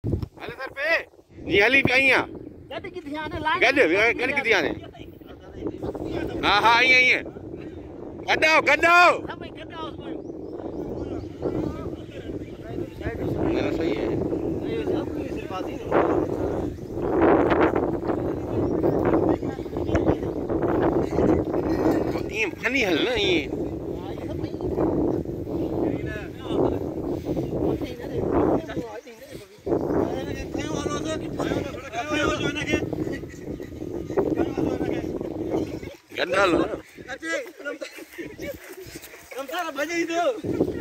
हले सर पे नी हली पे आईया गड किथे आने लाइन गड किथे आने हां हां आई गड्ढो सब गड्ढा उसमें मेरा सही है ये सब सिर्फ बात ही ये फनी हल ना ये गंदा लो ना कम सारा भजे ही दो